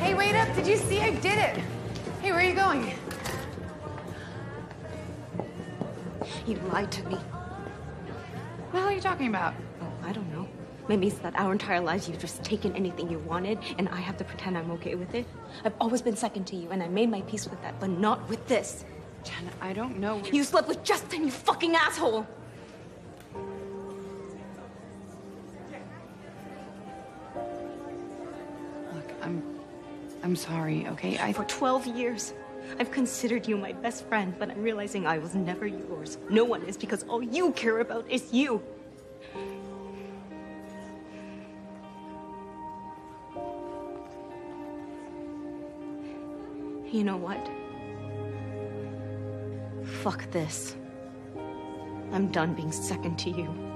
Hey, wait up. Did you see? I did it. Hey, where are you going? You lied to me. What the hell are you talking about? Oh, I don't know. Maybe it's that our entire lives you've just taken anything you wanted, and I have to pretend I'm okay with it. I've always been second to you, and I made my peace with that, but not with this. Jenn, I don't know. You slept with Justin, you fucking asshole! Look, I'm sorry, okay? For 12 years, I've considered you my best friend, but I'm realizing I was never yours. No one is, because all you care about is you. You know what? Fuck this. I'm done being second to you.